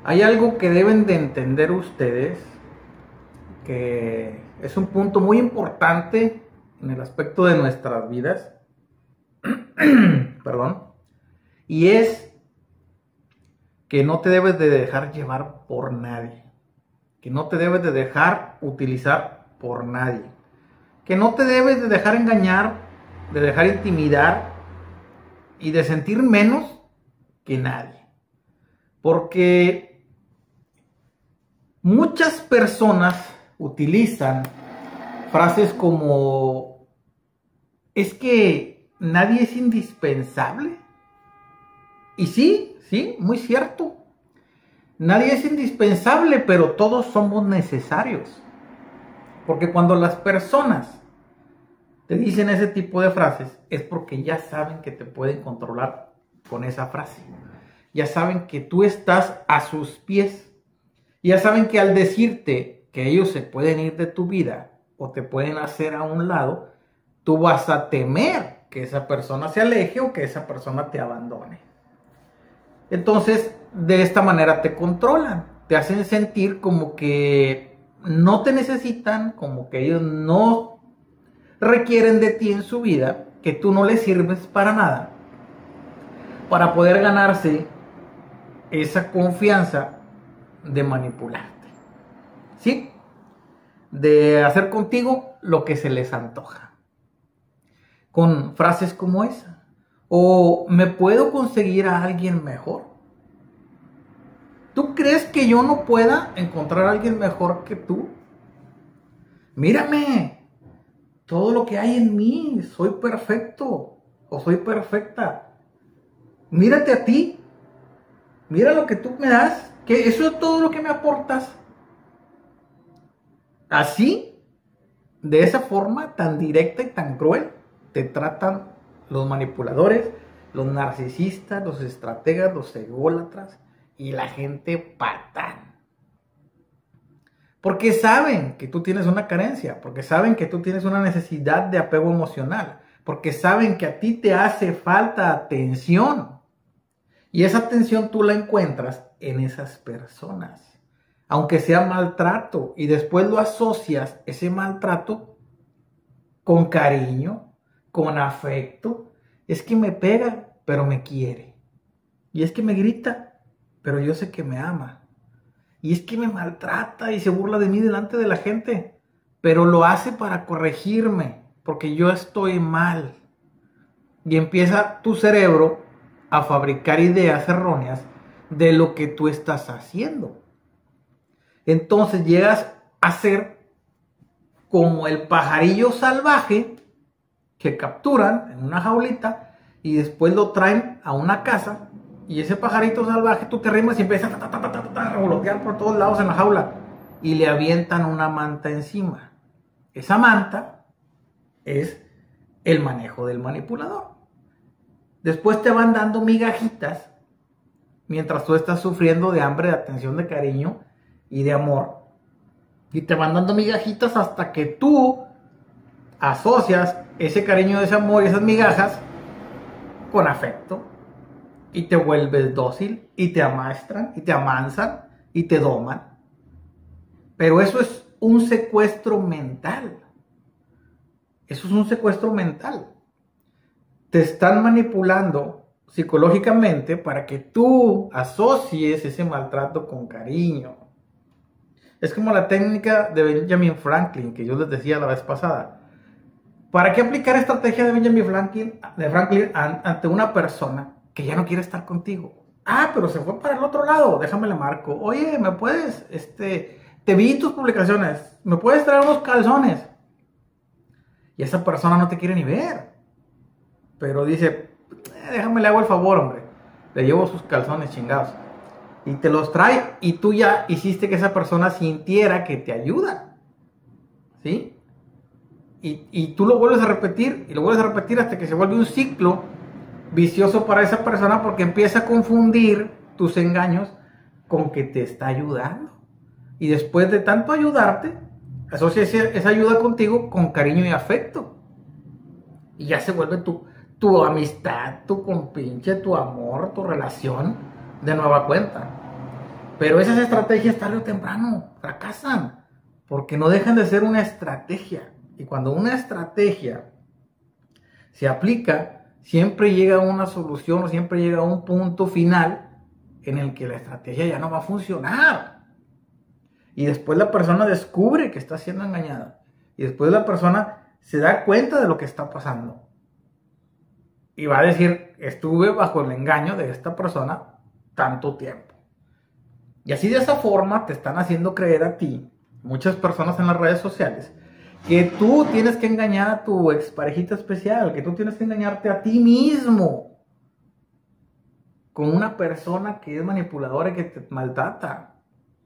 Hay algo que deben de entender ustedes, que es un punto muy importante en el aspecto de nuestras vidas, perdón, y es que no te debes de dejar llevar por nadie, que no te debes de dejar utilizar por nadie, que no te debes de dejar engañar, de dejar intimidar y de sentir menos que nadie. Porque muchas personas utilizan frases como: es que nadie es indispensable. Y sí, muy cierto. Nadie es indispensable, pero todos somos necesarios. Porque cuando las personas te dicen ese tipo de frases, es porque ya saben que te pueden controlar con esa frase. Ya saben que tú estás a sus pies. Ya saben que al decirte que ellos se pueden ir de tu vida o te pueden hacer a un lado, tú vas a temer que esa persona se aleje o que esa persona te abandone. Entonces, de esta manera te controlan, te hacen sentir como que no te necesitan, como que ellos no requieren de ti en su vida, que tú no les sirves para nada, para poder ganarse esa confianza de manipularte, ¿sí? De hacer contigo lo que se les antoja, con frases como esa. O ¿me puedo conseguir a alguien mejor? ¿Tú crees que yo no pueda encontrar a alguien mejor que tú? Mírame, todo lo que hay en mí, soy perfecto o soy perfecta. Mírate a ti, mira lo que tú me das, que eso es todo lo que me aportas. Así, de esa forma tan directa y tan cruel, te tratan los manipuladores, los narcisistas, los estrategas, los ególatras y la gente patán. Porque saben que tú tienes una carencia, porque saben que tú tienes una necesidad de apego emocional, porque saben que a ti te hace falta atención. Y esa atención tú la encuentras en esas personas, aunque sea maltrato, y después lo asocias, ese maltrato, con cariño, con afecto. Es que me pega, pero me quiere. Y es que me grita, pero yo sé que me ama. Y es que me maltrata y se burla de mí delante de la gente, pero lo hace para corregirme, porque yo estoy mal. Y empieza tu cerebro a fabricar ideas erróneas de lo que tú estás haciendo. Entonces llegas a ser como el pajarillo salvaje que capturan en una jaulita y después lo traen a una casa, y ese pajarito salvaje tú te rimas y empiezas a revolotear por todos lados en la jaula y le avientan una manta encima. Esa manta es el manejo del manipulador. Después te van dando migajitas mientras tú estás sufriendo de hambre, de atención, de cariño y de amor. Y te van dando migajitas hasta que tú asocias ese cariño, ese amor y esas migajas con afecto. Y te vuelves dócil y te amaestran y te amansan y te doman. Pero eso es un secuestro mental. Eso es un secuestro mental. Te están manipulando psicológicamente para que tú asocies ese maltrato con cariño. Es como la técnica de Benjamin Franklin que yo les decía la vez pasada. ¿Para qué aplicar estrategia de Benjamin Franklin ante una persona que ya no quiere estar contigo? Ah, pero se fue para el otro lado, déjame le marco. Oye, ¿me puedes, te vi tus publicaciones, ¿me puedes traer unos calzones? Y esa persona no te quiere ni ver, pero dice, déjame le hago el favor, hombre. Le llevo sus calzones chingados. Y te los trae y tú ya hiciste que esa persona sintiera que te ayuda. ¿Sí? Y tú lo vuelves a repetir y lo vuelves a repetir hasta que se vuelve un ciclo vicioso para esa persona, porque empieza a confundir tus engaños con que te está ayudando. Y después de tanto ayudarte, asocia esa ayuda contigo con cariño y afecto. Y ya se vuelve tu amistad, tu compinche, tu amor, tu relación de nueva cuenta. Pero esas estrategias tarde o temprano fracasan, porque no dejan de ser una estrategia. Y cuando una estrategia se aplica, siempre llega a una solución o siempre llega a un punto final en el que la estrategia ya no va a funcionar. Y después la persona descubre que está siendo engañada. Y después la persona se da cuenta de lo que está pasando. Y va a decir, estuve bajo el engaño de esta persona tanto tiempo. Y así de esa forma te están haciendo creer a ti, muchas personas en las redes sociales, que tú tienes que engañar a tu exparejita especial, que tú tienes que engañarte a ti mismo con una persona que es manipuladora y que te maltrata.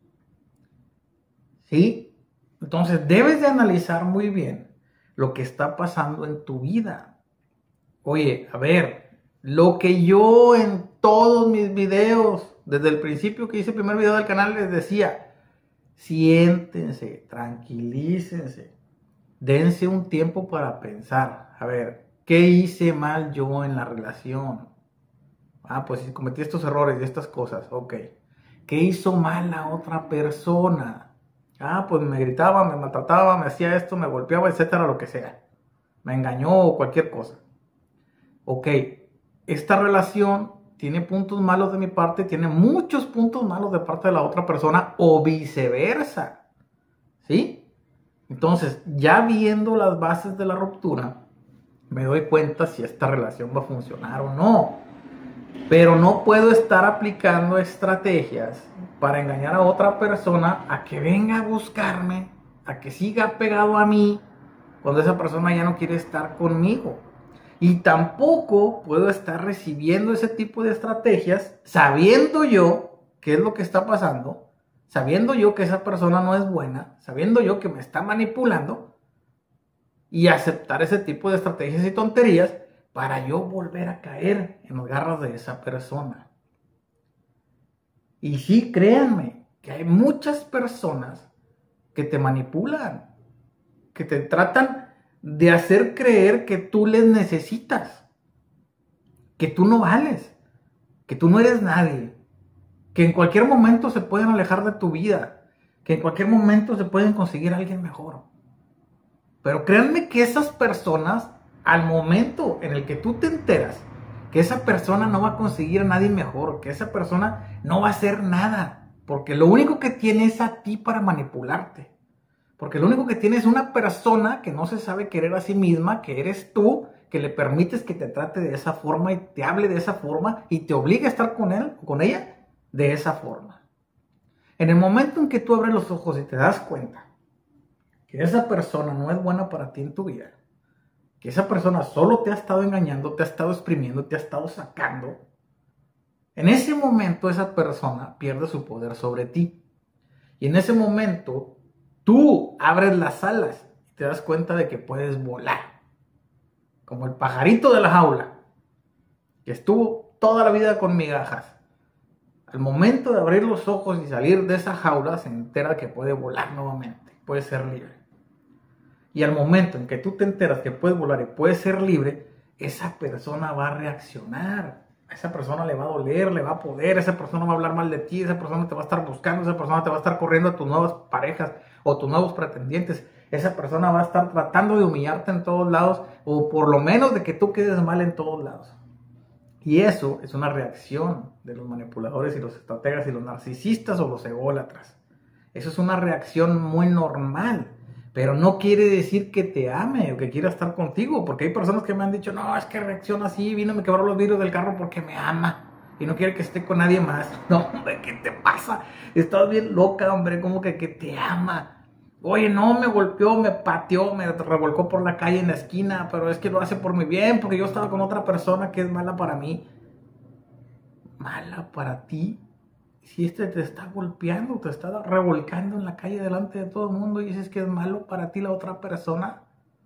¿Sí? Entonces debes de analizar muy bien lo que está pasando en tu vida. Oye, a ver, lo que yo en todos mis videos, desde el principio que hice el primer video del canal, les decía, siéntense, tranquilícense, dense un tiempo para pensar. A ver, ¿qué hice mal yo en la relación? Ah, pues si cometí estos errores y estas cosas, ok. ¿Qué hizo mal la otra persona? Ah, pues me gritaba, me maltrataba, me hacía esto, me golpeaba, etcétera, lo que sea. Me engañó o cualquier cosa. Ok, esta relación tiene puntos malos de mi parte, tiene muchos puntos malos de parte de la otra persona o viceversa. ¿Sí? Entonces, ya viendo las bases de la ruptura, me doy cuenta si esta relación va a funcionar o no. Pero no puedo estar aplicando estrategias para engañar a otra persona a que venga a buscarme, a que siga pegado a mí, cuando esa persona ya no quiere estar conmigo. Y tampoco puedo estar recibiendo ese tipo de estrategias sabiendo yo qué es lo que está pasando, sabiendo yo que esa persona no es buena, sabiendo yo que me está manipulando, y aceptar ese tipo de estrategias y tonterías para yo volver a caer en las garras de esa persona. Y sí, créanme que hay muchas personas que te manipulan, que te tratan de hacer creer que tú les necesitas, que tú no vales, que tú no eres nadie, que en cualquier momento se pueden alejar de tu vida, que en cualquier momento se pueden conseguir a alguien mejor. Pero créanme que esas personas, al momento en el que tú te enteras que esa persona no va a conseguir a nadie mejor, que esa persona no va a hacer nada, porque lo único que tiene es a ti para manipularte. Porque lo único que tiene es una persona que no se sabe querer a sí misma, que eres tú, que le permites que te trate de esa forma y te hable de esa forma y te obliga a estar con él o con ella de esa forma. En el momento en que tú abres los ojos y te das cuenta que esa persona no es buena para ti en tu vida, que esa persona solo te ha estado engañando, te ha estado exprimiendo, te ha estado sacando, en ese momento esa persona pierde su poder sobre ti. Y en ese momento tú abres las alas y te das cuenta de que puedes volar. Como el pajarito de la jaula, que estuvo toda la vida con migajas. Al momento de abrir los ojos y salir de esa jaula, se entera que puede volar nuevamente, puede ser libre. Y al momento en que tú te enteras que puedes volar y puedes ser libre, esa persona va a reaccionar. A esa persona le va a doler, le va a poder, esa persona va a hablar mal de ti, esa persona te va a estar buscando, esa persona te va a estar corriendo a tus nuevas parejas o tus nuevos pretendientes. Esa persona va a estar tratando de humillarte en todos lados o por lo menos de que tú quedes mal en todos lados. Y eso es una reacción de los manipuladores y los estrategas y los narcisistas o los ególatras. Eso es una reacción muy normal. Pero no quiere decir que te ame o que quiera estar contigo, porque hay personas que me han dicho, no, es que reacciona así, vino y me quebró los vidrios del carro porque me ama y no quiere que esté con nadie más. No, hombre, ¿qué te pasa? Estás bien loca, hombre, como que te ama. Oye, no, me golpeó, me pateó, me revolcó por la calle en la esquina, pero es que lo hace por mi bien, porque yo estaba con otra persona que es mala para mí. ¿Mala para ti? Si este te está golpeando, te está revolcando en la calle delante de todo el mundo y dices que es malo para ti la otra persona.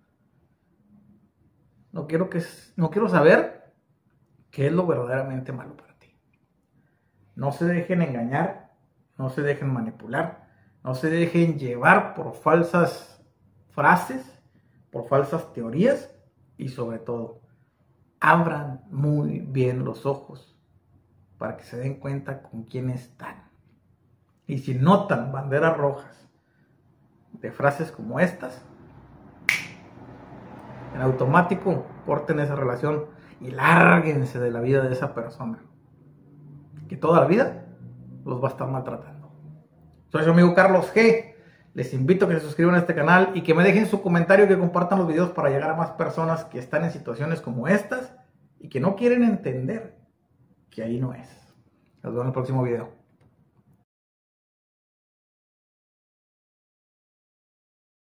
No quiero saber qué es lo verdaderamente malo para ti. No se dejen engañar, no se dejen manipular, no se dejen llevar por falsas frases, por falsas teorías y sobre todo, abran muy bien los ojos para que se den cuenta con quién están. Y si notan banderas rojas de frases como estas, en automático corten esa relación y lárguense de la vida de esa persona, que toda la vida los va a estar maltratando. Soy su amigo Carlos G. Les invito a que se suscriban a este canal y que me dejen su comentario, que compartan los videos para llegar a más personas que están en situaciones como estas y que no quieren entender que ahí no es. Nos vemos en el próximo video.